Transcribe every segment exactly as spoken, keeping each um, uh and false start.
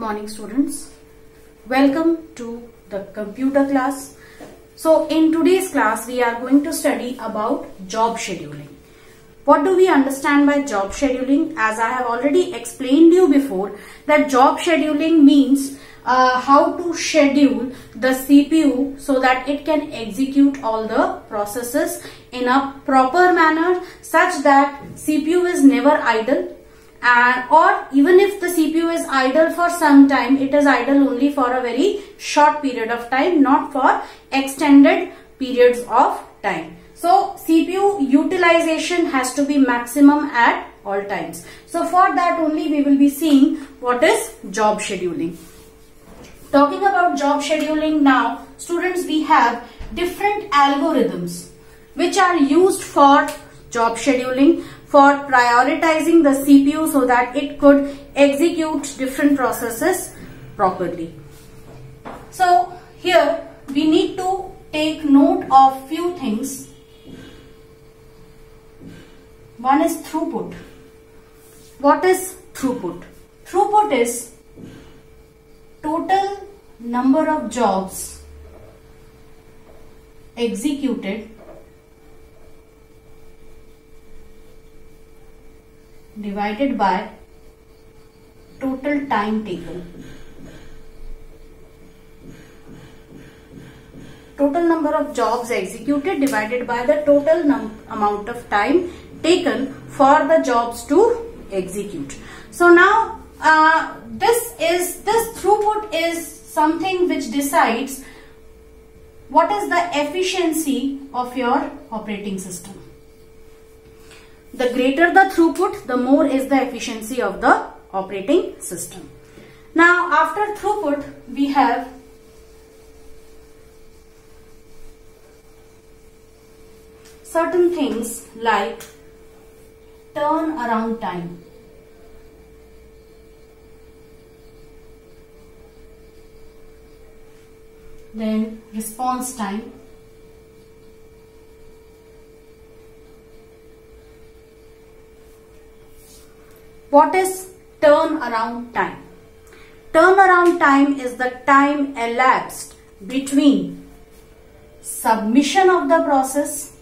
morning, students. Welcome to the computer class. So in today's class we are going to study about job scheduling. What do we understand by job scheduling? As I have already explained you before, that job scheduling means uh, how to schedule the C P U so that it can execute all the processes in a proper manner such that C P U is never idle. And or even if the C P U is idle for some time, it is idle only for a very short period of time, not for extended periods of time. So C P U utilization has to be maximum at all times. So for that only we will be seeing what is job scheduling. Talking about job scheduling now, students, we have different algorithms which are used for job scheduling, for prioritizing the C P U so that it could execute different processes properly. So here we need to take note of few things. One is throughput. What is throughput? Throughput is total number of jobs executed divided by total time taken. Total number of jobs executed divided by the total num amount of time taken for the jobs to execute. So now uh, this is this throughput is something which decides what is the efficiency of your operating system. The greater the throughput, the more is the efficiency of the operating system. Now after throughput we have certain things like turnaround time. Then response time. What is turnaround time? Turnaround time is the time elapsed between submission of the process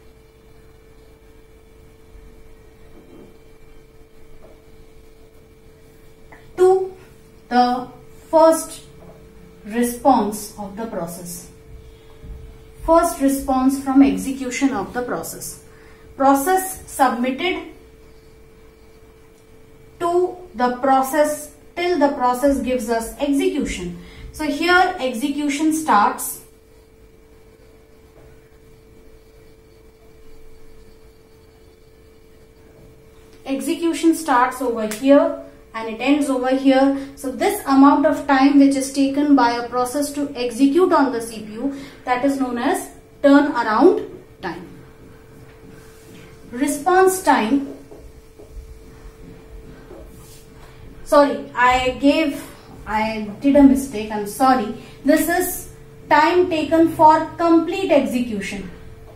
to the first response of the process. First response from execution of the process. Process submitted to the process till the process gives us execution. So here execution starts. Execution starts over here and it ends over here. So this amount of time which is taken by a process to execute on the C P U, that is known as turnaround time. Response time. Sorry, I gave, I did a mistake, I'm sorry. This is time taken for complete execution.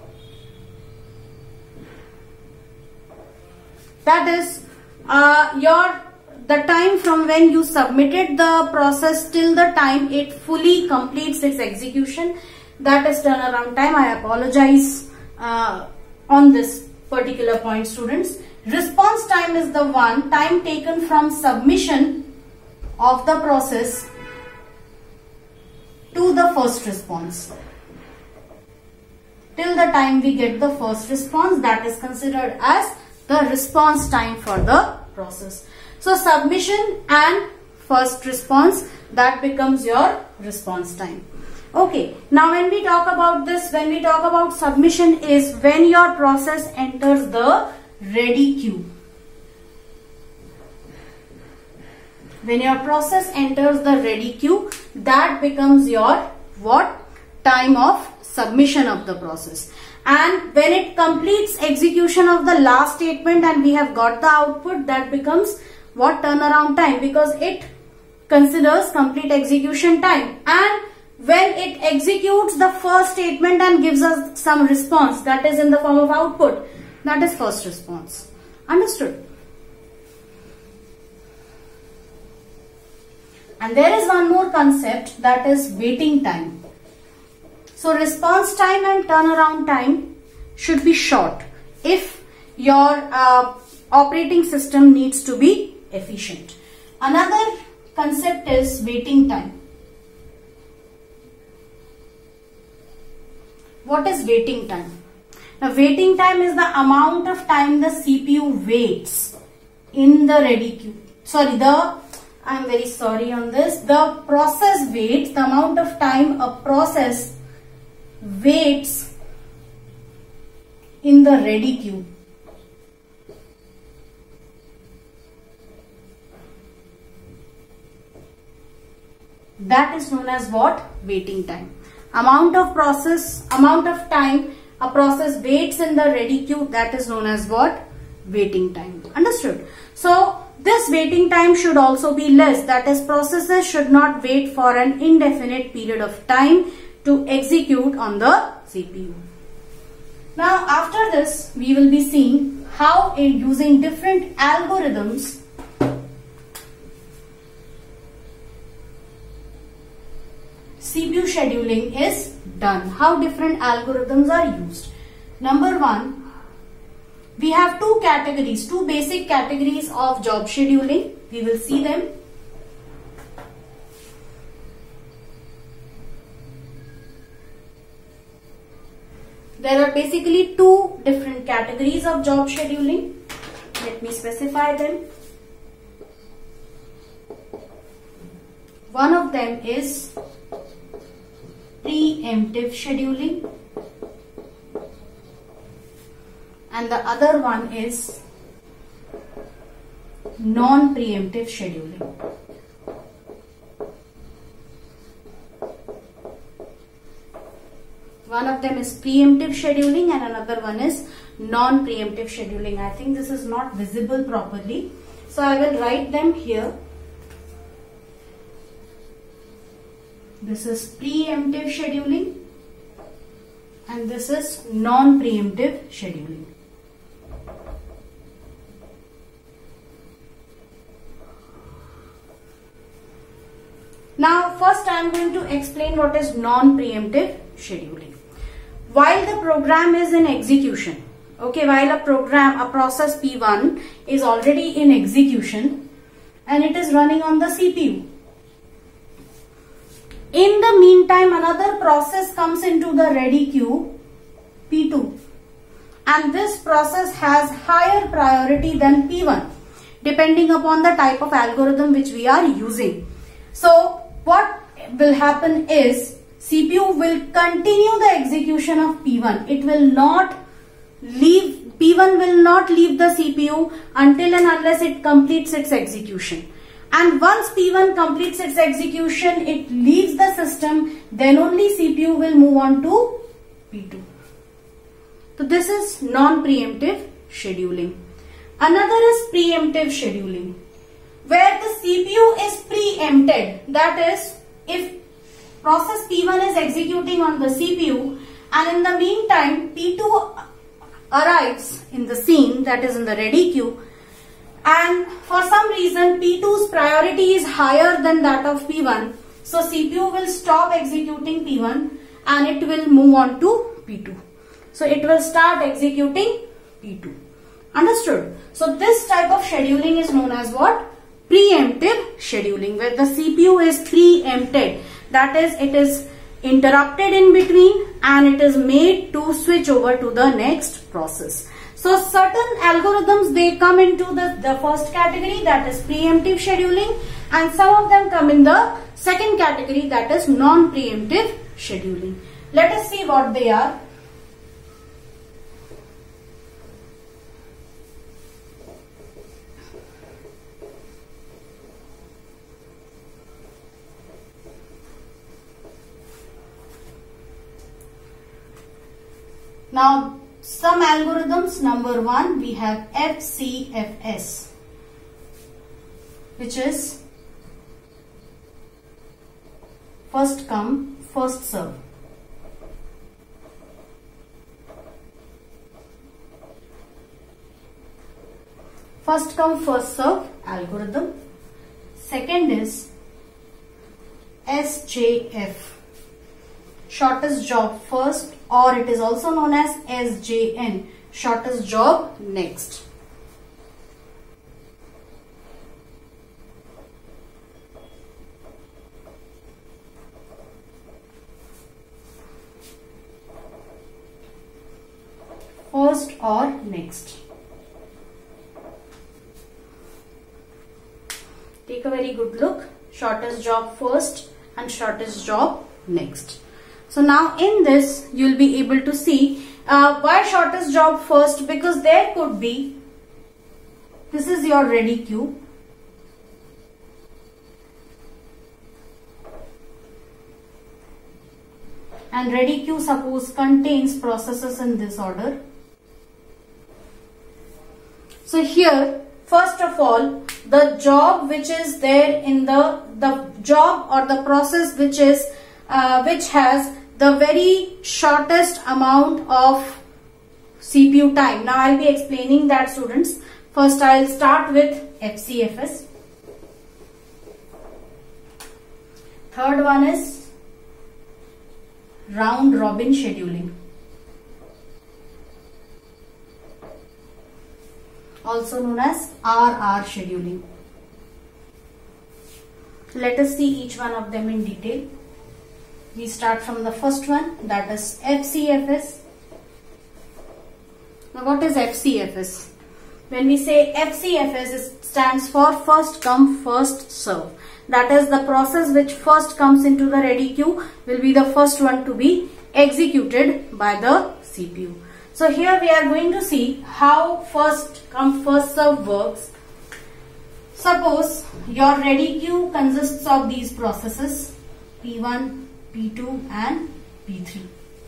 That is uh, your the time from when you submitted the process till the time it fully completes its execution. That is turnaround time. I apologize uh, on this particular point, students. Response time is the one time taken from submission of the process to the first response. Till the time we get the first response, that is considered as the response time for the process. So submission and first response, that becomes your response time. Okay, now when we talk about this, when we talk about submission is when your process enters the ready queue. When your process enters the ready queue, that becomes your what? Time of submission of the process. And when it completes execution of the last statement and we have got the output, that becomes what? Turnaround time, because it considers complete execution time. And when it executes the first statement and gives us some response, that is in the form of output, that is first response. Understood? And there is one more concept, that is waiting time. So response time and turnaround time should be short if your uh, operating system needs to be efficient. Another concept is waiting time. What is waiting time? Now waiting time is the amount of time the C P U waits in the ready queue. Sorry, the I am very sorry on this. The process waits, the amount of time a process waits in the ready queue. That is known as what? Waiting time. Amount of process, amount of time a process waits in the ready queue, that is known as what? Waiting time. Understood? So this waiting time should also be less, that is processes should not wait for an indefinite period of time to execute on the C P U. Now after this we will be seeing how in using different algorithms C P U scheduling is done. How different algorithms are used. Number one, we have two categories, two basic categories of job scheduling. We will see them. There are basically two different categories of job scheduling. Let me specify them. One of them is preemptive scheduling and the other one is non-preemptive scheduling. One of them is preemptive scheduling and another one is non-preemptive scheduling. I think this is not visible properly, so I will write them here. This is preemptive scheduling and this is non-preemptive scheduling. Now first I am going to explain what is non-preemptive scheduling. While the program is in execution, okay, while a program, a process P one is already in execution and it is running on the C P U. In the meantime, another process comes into the ready queue, P two, and this process has higher priority than P one depending upon the type of algorithm which we are using. So what will happen is C P U will continue the execution of P one. It will not leave, P one will not leave the C P U until and unless it completes its execution. And once P one completes its execution, it leaves the system, then only C P U will move on to P two. So this is non-preemptive scheduling. Another is preemptive scheduling, where the C P U is preempted. That is, if process P one is executing on the C P U and in the meantime P two arrives in the scene, that is in the ready queue, and for some reason P two's priority is higher than that of P one, so C P U will stop executing P one and it will move on to P two. So it will start executing P two. Understood? So this type of scheduling is known as what? Preemptive scheduling, where the C P U is preempted. That is, it is interrupted in between and it is made to switch over to the next process. So certain algorithms, they come into the, the first category, that is preemptive scheduling, and some of them come in the second category, that is non-preemptive scheduling. Let us see what they are. Now, some algorithms, number one, we have F C F S, which is first come, first serve. First come, first serve algorithm. Second is S J F, shortest job first, or it is also known as S J N, shortest job next. First or next. Take a very good look. Shortest job first and shortest job next. So now in this you will be able to see uh, why shortest job first, because there could be, this is your ready queue. And ready queue suppose contains processes in this order. So here, first of all, the job which is there in the, the job or the process which is, uh, which has the very shortest amount of C P U time. Now I will be explaining that, students. First I will start with F C F S. Third one is round robin scheduling, also known as R R scheduling. Let us see each one of them in detail. We start from the first one, that is F C F S. Now what is F C F S? When we say F C F S, it stands for first come first serve. That is, the process which first comes into the ready queue will be the first one to be executed by the C P U. So here we are going to see how first come first serve works. Suppose your ready queue consists of these processes P one, P two and P three.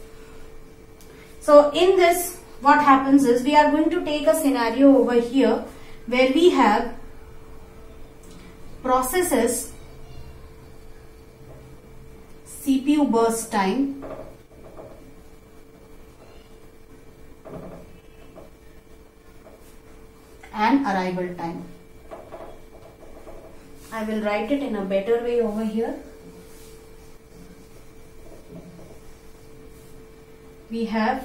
So in this, what happens is, we are going to take a scenario over here where we have processes, C P U burst time, and arrival time. I will write it in a better way over here. We have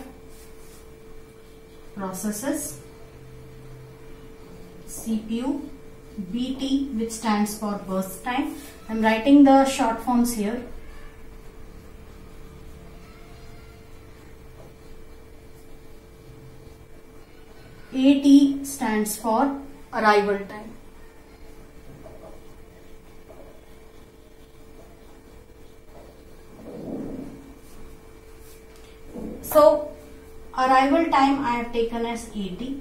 processes, C P U, B T, which stands for burst time. I am writing the short forms here. A T stands for arrival time. So arrival time I have taken as A T.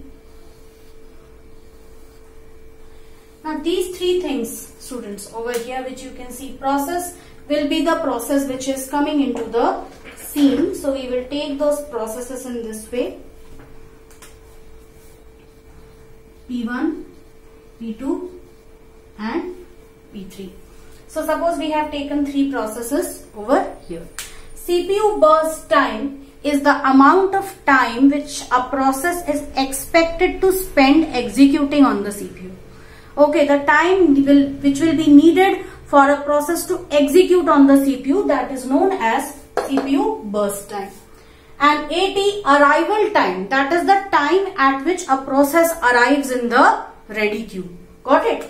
Now these three things, students, over here which you can see, process will be the process which is coming into the scene. So we will take those processes in this way. P one, P two and P three. So suppose we have taken three processes over here. C P U burst time is the amount of time which a process is expected to spend executing on the C P U. Okay, the time will, which will be needed for a process to execute on the C P U, that is known as C P U burst time. And A T, arrival time, that is the time at which a process arrives in the ready queue. Got it?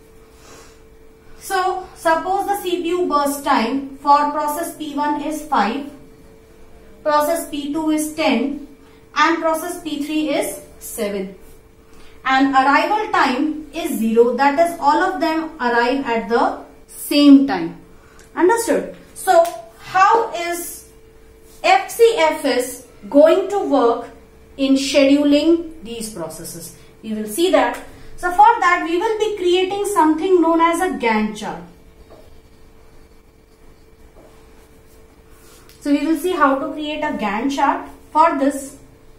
So suppose the C P U burst time for process P one is five, process P two is ten and process P three is seven. And arrival time is zero, that is all of them arrive at the same time. Understood? So how is F C F S going to work in scheduling these processes? We will see that. So for that we will be creating something known as a Gantt chart. So we will see how to create a Gantt chart. For this,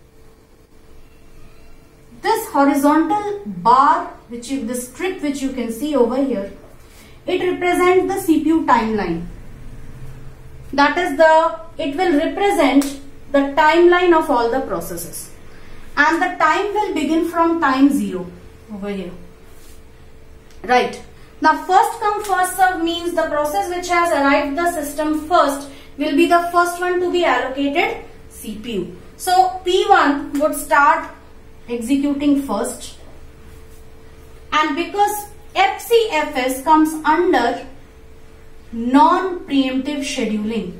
this horizontal bar, which you, the strip which you can see over here, it represents the C P U timeline. That is the, it will represent the timeline of all the processes. And the time will begin from time zero over here. Right. Now first come first serve means the process which has arrived the system first will be the first one to be allocated C P U. So P one would start executing first, and because F C F S comes under non-preemptive scheduling,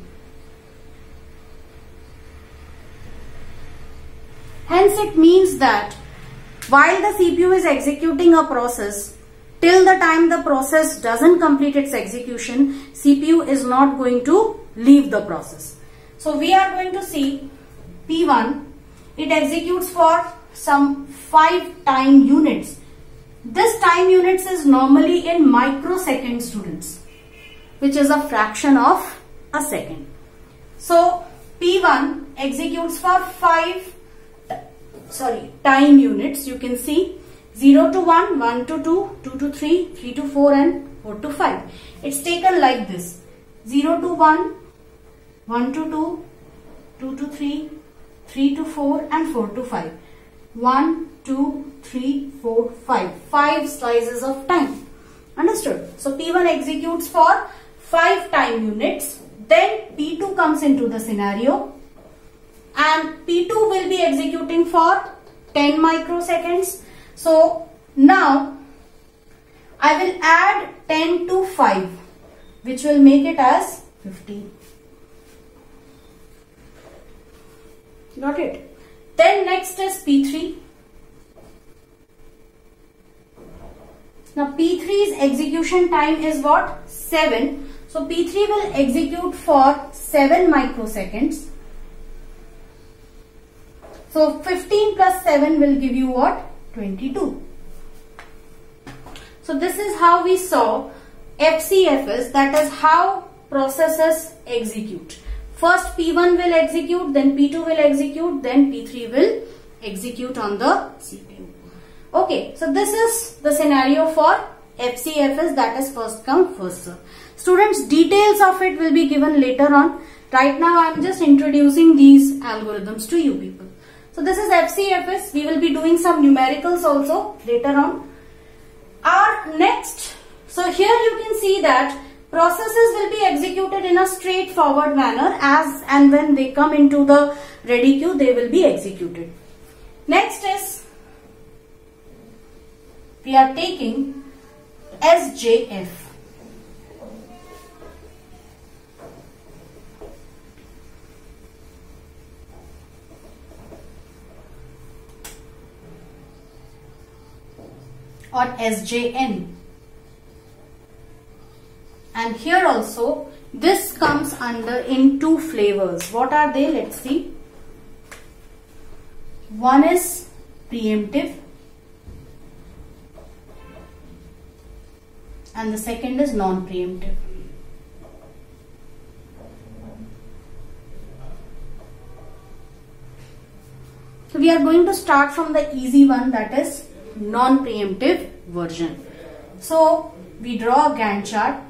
hence it means that while the C P U is executing a process, till the time the process doesn't complete its execution, C P U is not going to leave the process. So we are going to see P one, it executes for some five time units. This time units is normally in microseconds, students, which is a fraction of a second. So P one executes for five sorry time units. You can see zero to one, one to two, two to three, three to four and four to five. It's taken like this: zero to one, one to two, two to three, three to four and four to five. one, two, three, four, five. five slices of time. Understood? So P one executes for five time units. Then P two comes into the scenario, and P two will be executing for ten microseconds. So now I will add ten to five, which will make it as fifteen. Got it? Then next is P three. Now P three's execution time is what? seven. So P three will execute for seven microseconds. So fifteen plus seven will give you what? twenty-two. So this is how we saw F C F S, that is how processes execute. First P one will execute, then P two will execute, then P three will execute on the C P U. Okay, so this is the scenario for F C F S, that is first come first serve. Students, details of it will be given later on. Right now I am just introducing these algorithms to you people. So this is F C F S. We will be doing some numericals also later on. Our next, so here you can see that processes will be executed in a straightforward manner. As and when they come into the ready queue, they will be executed. Next is, we are taking S J F. Or S J N. And here also this comes under in two flavors. What are they? Let's see. One is preemptive and the second is non-preemptive. So we are going to start from the easy one, that is non-preemptive version. So we draw a Gantt chart.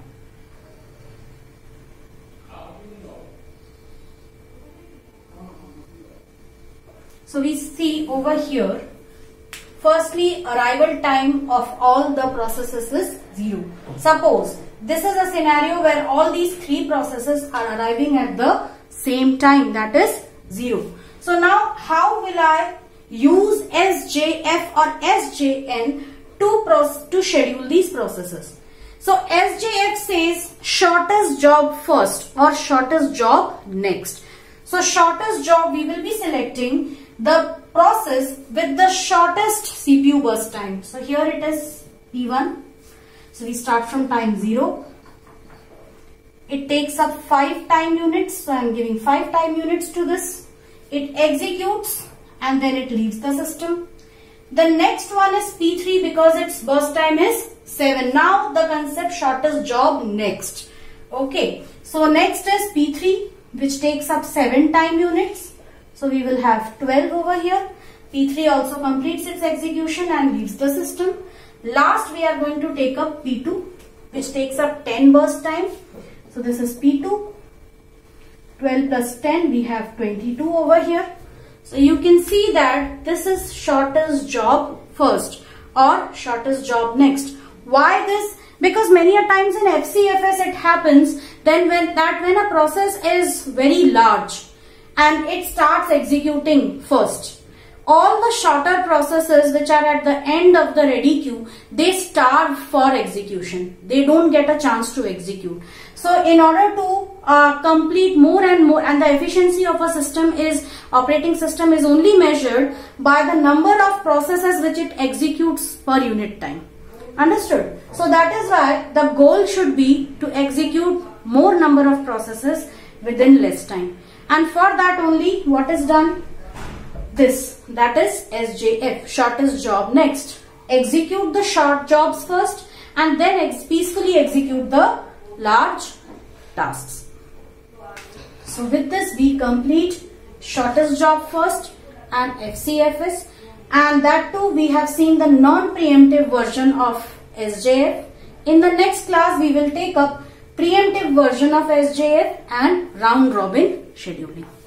So we see over here, firstly arrival time of all the processes is zero. Suppose this is a scenario where all these three processes are arriving at the same time, that is zero. So now how will I use S J F or S J N to, to schedule these processes? So S J F says shortest job first or shortest job next. So shortest job, we will be selecting the process with the shortest C P U burst time. So here it is P one. So we start from time zero. It takes up five time units. So I am giving five time units to this. It executes and then it leaves the system. The next one is P three because its burst time is seven. Now the concept shortest job next. Okay. So next is P three, which takes up seven time units. So we will have twelve over here. P three also completes its execution and leaves the system. Last we are going to take up P two, which takes up ten burst time. So this is P two. twelve plus ten, we have twenty-two over here. So you can see that this is shortest job first or shortest job next. Why this? Because many a times in F C F S it happens then when that when a process is very large and it starts executing first, all the shorter processes which are at the end of the ready queue, they starve for execution. They don't get a chance to execute. So in order to uh, complete more and more, and the efficiency of a system is, operating system is only measured by the number of processes which it executes per unit time. Understood? So that is why the goal should be to execute more number of processes within less time. And for that only, what is done? This, that is S J F, shortest job. Next, execute the short jobs first and then ex peacefully execute the large tasks. So with this we complete shortest job first and F C F S, and that too we have seen the non-preemptive version of S J F. In the next class we will take up preemptive version of S J F and round robin scheduling.